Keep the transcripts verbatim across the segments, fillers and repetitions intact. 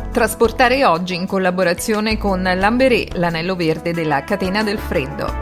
Trasportare oggi in collaborazione con Lamberé, l'anello verde della catena del freddo.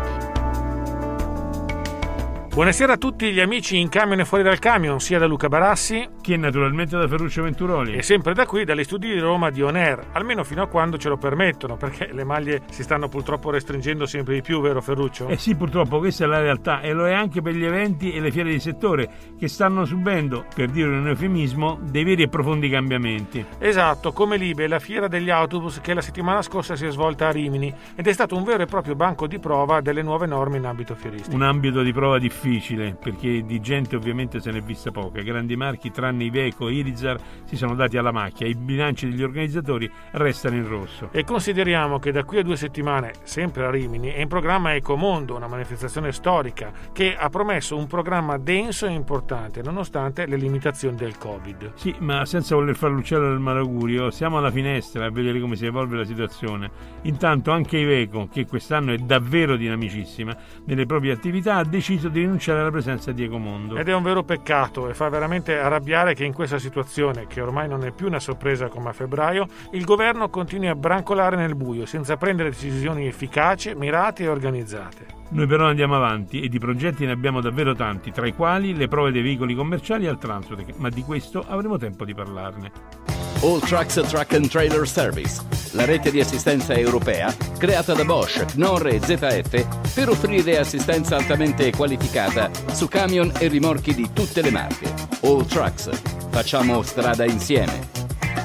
Buonasera a tutti gli amici in camion e fuori dal camion, sia da Luca Barassi che naturalmente da Ferruccio Venturoli e sempre da qui dagli studi di Roma di On Air, almeno fino a quando ce lo permettono, perché le maglie si stanno purtroppo restringendo sempre di più, vero Ferruccio? Eh sì, purtroppo questa è la realtà e lo è anche per gli eventi e le fiere di settore che stanno subendo, per dire un eufemismo, dei veri e profondi cambiamenti. Esatto, come l'Ibe, la fiera degli autobus che la settimana scorsa si è svolta a Rimini ed è stato un vero e proprio banco di prova delle nuove norme in ambito fieristico. Un ambito di prova difficile perché di gente ovviamente se ne è vista poca. Grandi marchi tranne Iveco e Irizar si sono dati alla macchia, i bilanci degli organizzatori restano in rosso. E consideriamo che da qui a due settimane, sempre a Rimini, è in programma Ecomondo, una manifestazione storica che ha promesso un programma denso e importante nonostante le limitazioni del Covid. Sì, ma senza voler fare l'uccello del malaugurio, siamo alla finestra a vedere come si evolve la situazione. Intanto anche Iveco, che quest'anno è davvero dinamicissima nelle proprie attività, ha deciso di rinunciare alla presenza di Ecomondo. Ed è un vero peccato e fa veramente arrabbiare che in questa situazione, che ormai non è più una sorpresa come a febbraio, il governo continui a brancolare nel buio senza prendere decisioni efficaci, mirate e organizzate. Noi però andiamo avanti e di progetti ne abbiamo davvero tanti, tra i quali le prove dei veicoli commerciali al Transotec, ma di questo avremo tempo di parlarne. All Trucks Truck and Trailer Service, la rete di assistenza europea creata da Bosch, Knorr e Z F per offrire assistenza altamente qualificata su camion e rimorchi di tutte le marche. All Trucks, facciamo strada insieme.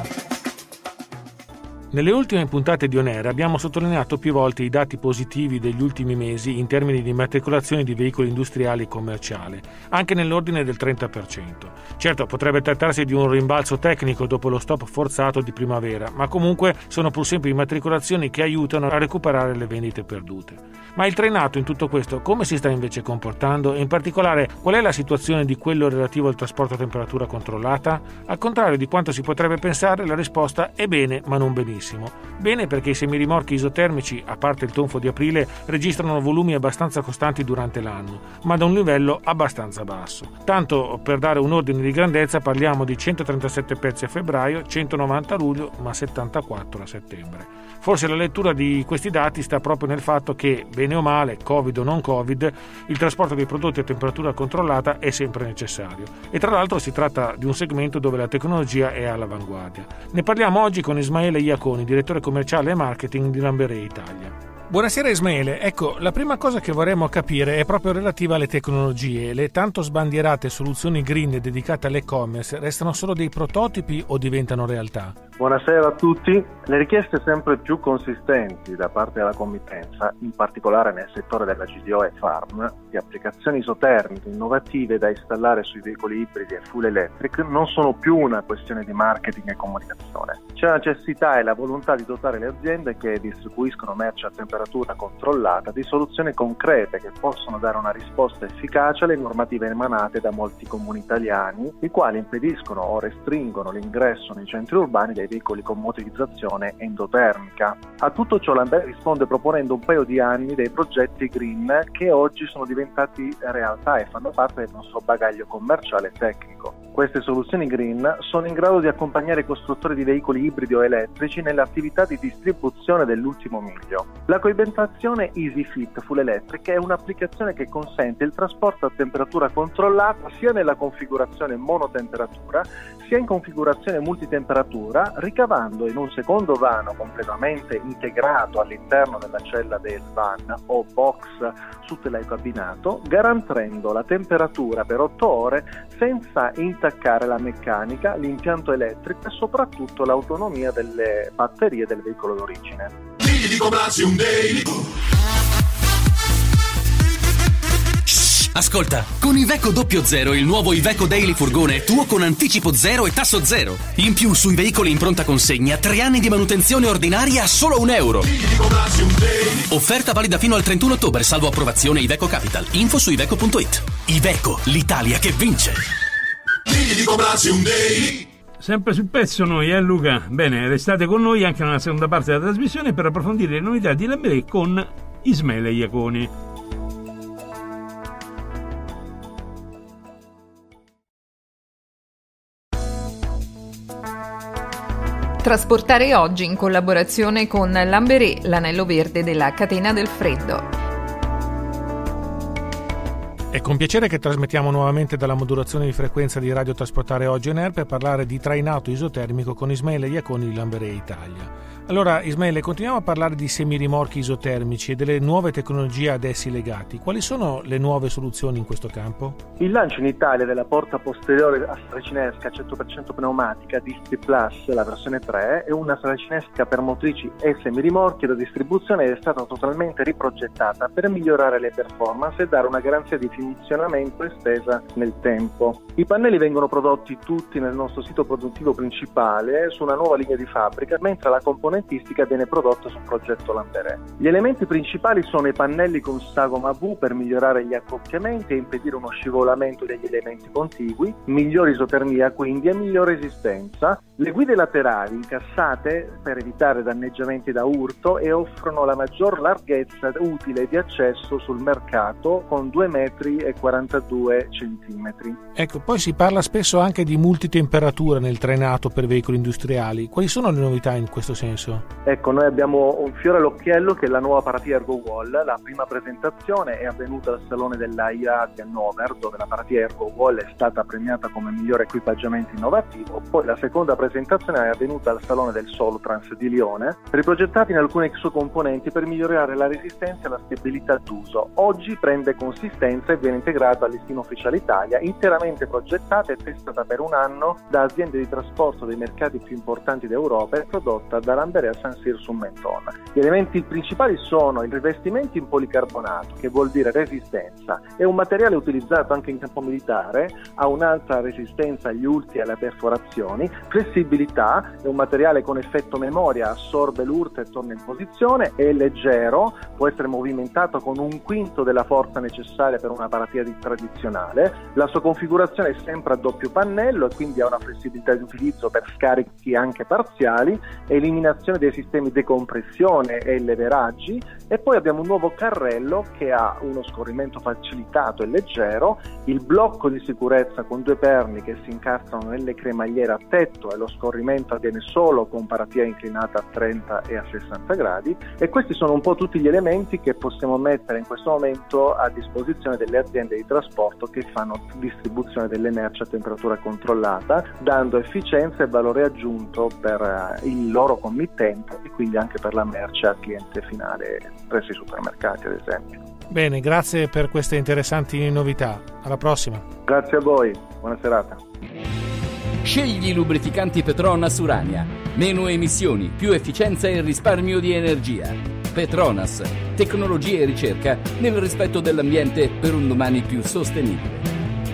Nelle ultime puntate di On Air abbiamo sottolineato più volte i dati positivi degli ultimi mesi in termini di immatricolazioni di veicoli industriali e commerciali, anche nell'ordine del trenta per cento. Certo, potrebbe trattarsi di un rimbalzo tecnico dopo lo stop forzato di primavera, ma comunque sono pur sempre immatricolazioni che aiutano a recuperare le vendite perdute. Ma il trainato in tutto questo come si sta invece comportando e in particolare qual è la situazione di quello relativo al trasporto a temperatura controllata? Al contrario di quanto si potrebbe pensare, la risposta è bene ma non benissimo. Bene perché i semirimorchi isotermici, a parte il tonfo di aprile, registrano volumi abbastanza costanti durante l'anno, ma da un livello abbastanza basso. Tanto per dare un ordine di grandezza parliamo di centotrentasette pezzi a febbraio, centonovanta a luglio, ma settantaquattro a settembre. Forse la lettura di questi dati sta proprio nel fatto che, bene o male, Covid o non Covid, il trasporto dei prodotti a temperatura controllata è sempre necessario. E tra l'altro si tratta di un segmento dove la tecnologia è all'avanguardia. Ne parliamo oggi con Ismaele Iaconi, direttore commerciale e marketing di Lamberé Italia. Buonasera Ismaele, ecco, la prima cosa che vorremmo capire è proprio relativa alle tecnologie. Le tanto sbandierate soluzioni green dedicate all'e-commerce restano solo dei prototipi o diventano realtà? Buonasera a tutti. Le richieste sempre più consistenti da parte della committenza, in particolare nel settore della G D O e Farm, di applicazioni isotermiche innovative da installare sui veicoli ibridi e full electric, non sono più una questione di marketing e comunicazione. C'è la necessità e la volontà di dotare le aziende che distribuiscono merce a temperatura controllata di soluzioni concrete che possono dare una risposta efficace alle normative emanate da molti comuni italiani, i quali impediscono o restringono l'ingresso nei centri urbani dei veicoli con motorizzazione endotermica. A tutto ciò Lamberé risponde proponendo un paio di anni dei progetti green che oggi sono diventati realtà e fanno parte del nostro bagaglio commerciale e tecnico. Queste soluzioni green sono in grado di accompagnare i costruttori di veicoli ibridi o elettrici nelle attività di distribuzione dell'ultimo miglio. La coibentazione EasyFit Full Electric è un'applicazione che consente il trasporto a temperatura controllata sia nella configurazione monotemperatura sia in configurazione multitemperatura, ricavando in un secondo vano completamente integrato all'interno della cella del van o box su telecabinato, garantendo la temperatura per otto ore senza intaccare la meccanica, l'impianto elettrico e soprattutto l'autonomia delle batterie del veicolo d'origine. Di comprarsi un Daily. Ascolta, con Iveco doppio zero, il nuovo Iveco Daily Furgone è tuo con anticipo zero e tasso zero. In più, sui veicoli in pronta consegna, tre anni di manutenzione ordinaria a solo un euro. Offerta valida fino al trentuno ottobre, salvo approvazione Iveco Capital. Info su iveco punto it. Iveco, l'Italia che vince. Di comprarsi un Daily. Sempre sul pezzo noi, eh Luca? Bene, restate con noi anche nella seconda parte della trasmissione per approfondire le novità di Lamberé con Ismaele Iaconi. Trasportare oggi in collaborazione con Lamberé, l'anello verde della catena del freddo. È con piacere che trasmettiamo nuovamente dalla modulazione di frequenza di Radio Trasportare Oggi On Air per parlare di trainato isotermico con Ismaele Iaconi di Lamberé Italia. Allora Ismaele, continuiamo a parlare di semirimorchi isotermici e delle nuove tecnologie ad essi legati. Quali sono le nuove soluzioni in questo campo? Il lancio in Italia della porta posteriore a saracinesca cento per cento pneumatica di Sti Plus, la versione tre, è una saracinesca per motrici e semirimorchi. La distribuzione è stata totalmente riprogettata per migliorare le performance e dare una garanzia di funzionamento estesa nel tempo. I pannelli vengono prodotti tutti nel nostro sito produttivo principale su una nuova linea di fabbrica, mentre la componentistica viene prodotta sul progetto Lamberé. Gli elementi principali sono i pannelli con sagoma V per migliorare gli accoppiamenti e impedire uno scivolamento degli elementi contigui, migliore isotermia quindi e migliore resistenza. Le guide laterali incassate per evitare danneggiamenti da urto e offrono la maggior larghezza utile di accesso sul mercato con due metri e quarantadue centimetri. Ecco, poi si parla spesso anche di multitemperatura nel trainato per veicoli industriali. Quali sono le novità in questo senso? Ecco, noi abbiamo un fiore all'occhiello che è la nuova paratia Ergo Wall. La prima presentazione è avvenuta al salone della I A di Hannover, dove la paratia Ergo Wall è stata premiata come migliore equipaggiamento innovativo. Poi la seconda presentazione è avvenuta al salone del Solutrans di Lione, riprogettati in alcuni suoi componenti per migliorare la resistenza e la stabilità d'uso. Oggi prende consistenza e viene integrata al listino ufficiale Italia, interamente progettata e testata per un anno da aziende di trasporto dei mercati più importanti d'Europa e prodotta da Lamberé a San Sir su Menton. Gli elementi principali sono il rivestimento in policarbonato, che vuol dire resistenza, è un materiale utilizzato anche in campo militare, ha un'alta resistenza agli urti e alle perforazioni, flessibilità, è un materiale con effetto memoria, assorbe l'urto e torna in posizione, è leggero, può essere movimentato con un quinto della forza necessaria per una paratia di tradizionale, la sua configurazione è sempre a doppio pannello e quindi ha una flessibilità di utilizzo per scarichi anche parziali, eliminazione dei sistemi di decompressione e leveraggi, e poi abbiamo un nuovo carrello che ha uno scorrimento facilitato e leggero, il blocco di sicurezza con due perni che si incastrano nelle cremagliere a tetto e lo scorrimento avviene solo con paratia inclinata a trenta e a sessanta gradi, e questi sono un po' tutti gli elementi che possiamo mettere in questo momento a disposizione delle aziende di trasporto che fanno distribuzione delle merci a temperatura controllata, dando efficienza e valore aggiunto per il loro committente e quindi anche per la merce al cliente finale presso i supermercati, ad esempio. Bene, grazie per queste interessanti novità. Alla prossima. Grazie a voi, buona serata. Scegli i lubrificanti Petronas Urania. Meno emissioni, più efficienza e risparmio di energia. Petronas, tecnologia e ricerca nel rispetto dell'ambiente per un domani più sostenibile.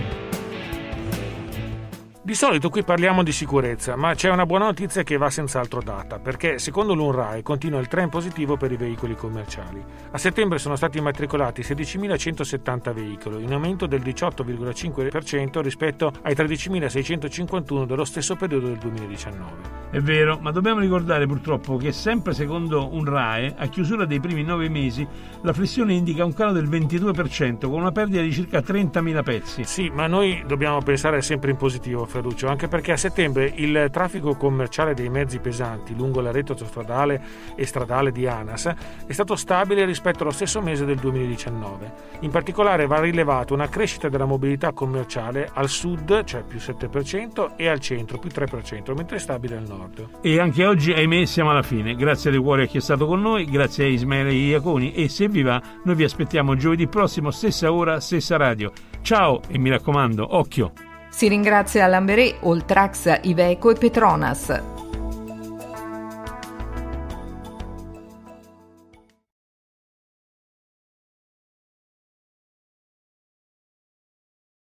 Di solito qui parliamo di sicurezza, ma c'è una buona notizia che va senz'altro data, perché secondo l'UNRAE continua il trend positivo per i veicoli commerciali. A settembre sono stati immatricolati sedicimilacentosettanta veicoli, in aumento del diciotto virgola cinque per cento rispetto ai tredicimilaseicentocinquantuno dello stesso periodo del duemiladiciannove. È vero, ma dobbiamo ricordare purtroppo che sempre secondo UNRAE, a chiusura dei primi nove mesi, la flessione indica un calo del ventidue per cento con una perdita di circa trentamila pezzi. Sì, ma noi dobbiamo pensare sempre in positivo, Ferruccio, anche perché a settembre il traffico commerciale dei mezzi pesanti lungo la rete autostradale e stradale di ANAS è stato stabile rispetto allo stesso mese del duemiladiciannove. In particolare va rilevato una crescita della mobilità commerciale al sud, cioè più sette per cento, e al centro, più tre per cento, mentre è stabile al nord. E anche oggi, ahimè, siamo alla fine. Grazie di cuore a chi è stato con noi, grazie a Ismaele Iaconi, e se vi va, noi vi aspettiamo giovedì prossimo, stessa ora, stessa radio. Ciao e mi raccomando, occhio! Si ringrazia Lamberé, Oltrax, Iveco e Petronas.